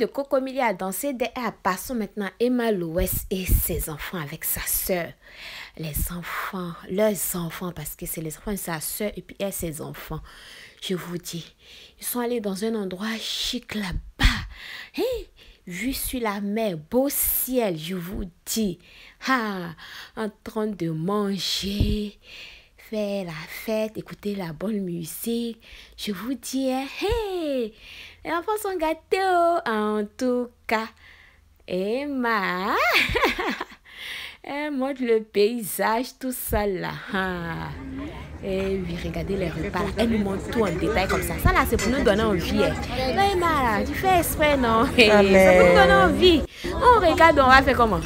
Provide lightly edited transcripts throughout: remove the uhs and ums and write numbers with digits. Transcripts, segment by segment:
Cocomili a dansé derrière. Passons maintenant Emma Louest et ses enfants avec sa sœur. Les enfants, leurs enfants, parce que c'est les enfants de sa sœur et puis elle, ses enfants. Je vous dis, ils sont allés dans un endroit chic là-bas. Hein? Vue sur la mer, beau ciel, je vous dis. Ah, en train de manger, faire la fête, écouter la bonne musique. Je vous dis, hey, les enfants sont gâtés, en tout cas. Emma, elle montre le paysage, tout ça là. Ah. Et oui, regardez les repas là. Elle nous montre tout en détail comme ça. Ça là, c'est pour nous donner envie. Non, Emma, là, tu fais exprès, non? C'est pour nous donner envie. On regarde, on va faire comment?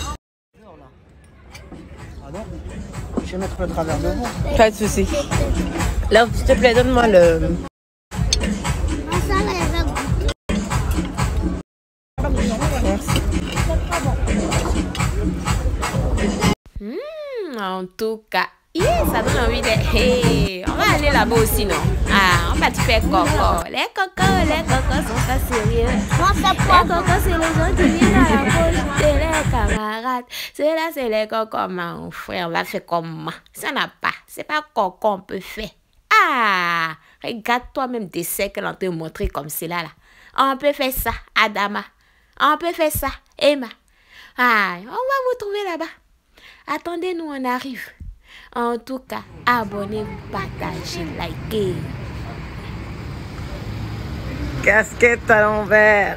Ah non? Je vais mettre le travers de vous. Pas de souci. Là, s'il te plaît, donne-moi le... Merci. En tout cas, ça donne envie de... Hey, on va aller là-bas aussi, non? Ah, on va te faire coco. Les cocos sont pas sérieux. Les cocos, c'est les gens qui viennent à la pause. C'est les camarades. Ceux-là, c'est les cocos, mon frère. On va faire comment? Ça n'a pas. C'est pas coco, on peut faire. Ah, regarde toi-même des cercles, on te montrer comme cela là. On peut faire ça, Adama. On peut faire ça, Emma. Ah, on va vous trouver là-bas. Attendez-nous, on arrive. En tout cas, abonnez-vous, partagez, likez. Casquette à l'envers.